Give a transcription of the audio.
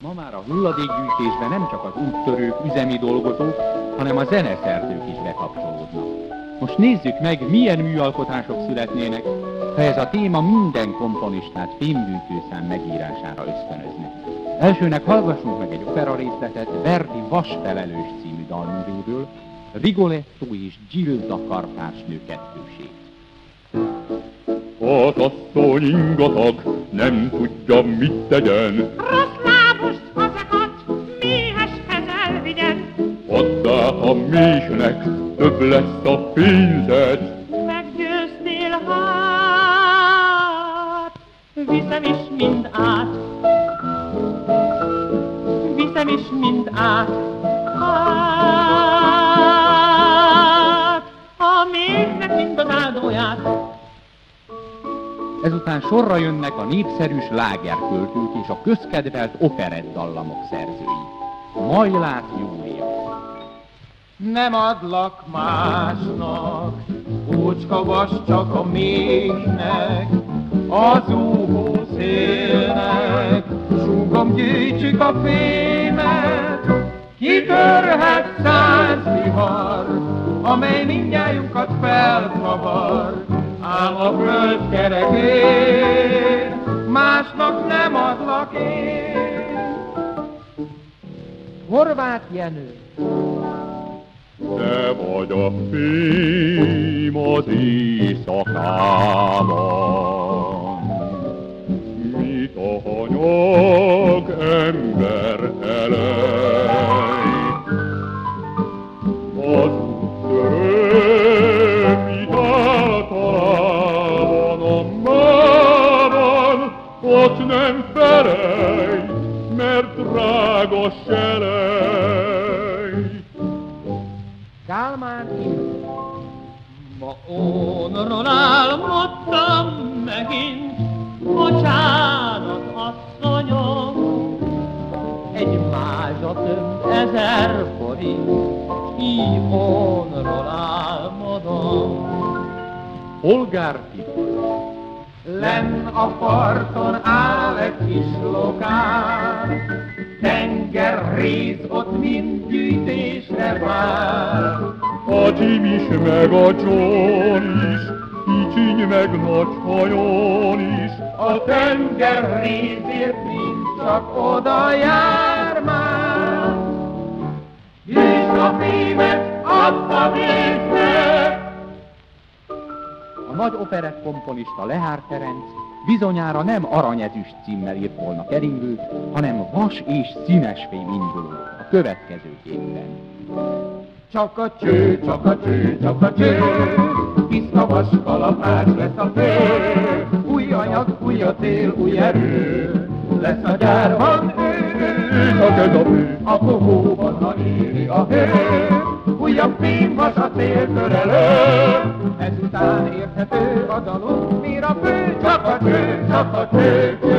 Ma már a hulladékgyűjtésben nem csak az úttörők, üzemi dolgozók, hanem a zeneszerzők is bekapcsolódnak. Most nézzük meg, milyen műalkotások születnének, ha ez a téma minden komponistát fémgyűjtőszám megírására ösztönözne. Elsőnek hallgassunk meg egy opera részletet Verdi Vasfelelős című dalművéből, Rigoletto és Gilda kartársnő kettősét. Az asszony ingatag, nem tudja, mit tegyen. Rossz lábos fazekat méheshez elvigyen. Add át a méhnek, több lesz a pénzed. Meggyőznél hát, viszem is mind át. Viszem is mind át. Hát, a méhnek mind az áldóját. Ezután sorra jönnek a népszerű slágerköltők és a közkedvelt operett dallamok szerzői. Majlát Júlia. Nem adlak másnak, ócska vas csak a méhnek, az úhó szélnek, súgom gyűjtsük a fémet, kitörhet 100 vihar, amely mindnyájunkat felkavar, ám a föld kerekén másnak nem adlak én. Horváth Jenő. Te vagy a fém az éjszakában, mit a hanyag ember elej. Az úttörő, mit általában a mában, ott nem felej, mert drága selej. Kálmán Imre. Ma ónról álmodtam megint, bocsánat, asszonyom. Egy mázsatöm 1000 forint, így ónról álmodom. Polgár Tibor. Lenn a parton áll egy kis lokál, tengerrész ott mind gyűjtésre vár. A Jim is, meg a John is, kicsiny meg nagy hajon is, A tengerrészért mind csak oda jár már. Gyűjtsd a fémet, add a vésznek! A nagy operett komponista Lehár Ferenc bizonyára nem aranyezüst címmel írt volna keringőt, hanem vas és színesfém induló a következőképpen. Csak a cső, csak a cső, csak a cső, tiszta vas kalapács lesz a fő. Új anyag, új a tél, új erő, lesz a gyárban ő. csak ez a fő. A kohóban, ha éri a hő, újabb fémvas a céltörelő. Ezután érthető a dalunk, mire a fő, csak a cső, csak a cső.